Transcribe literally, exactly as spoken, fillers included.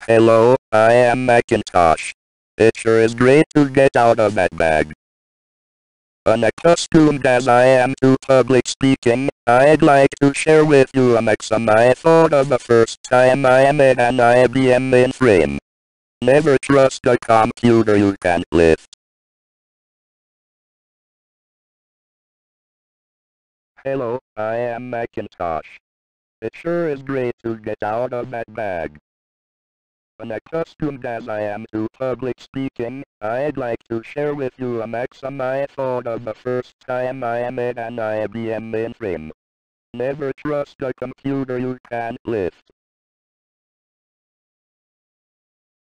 Hello, I am Macintosh. It sure is great to get out of that bag. Unaccustomed as I am to public speaking, I'd like to share with you a maxim I thought of the first time I met an I B M mainframe. Never trust a computer you can't lift. Hello, I am Macintosh. It sure is great to get out of that bag. Unaccustomed as I am to public speaking, I'd like to share with you a maxim I thought of the first time I met an I B M mainframe. Never trust a computer you can't lift.